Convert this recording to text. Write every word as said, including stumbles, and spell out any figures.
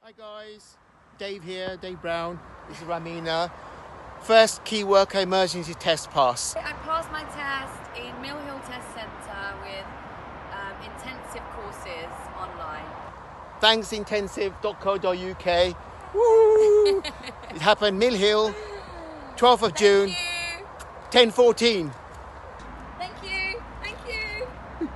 Hi guys, Dave here, Dave Brown. This is Ramina. First key worker emergency test pass. I passed my test in Mill Hill Test Centre with um, intensive courses online. Thanks intensive dot co dot U K. Woo! It happened Mill Hill, twelfth of June, ten fourteen.